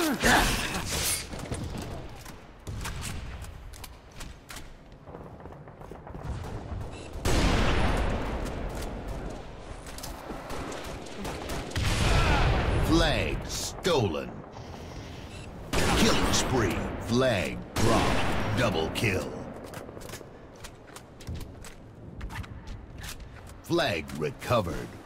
Flag stolen. Killing spree. Flag dropped. Double kill. Flag recovered.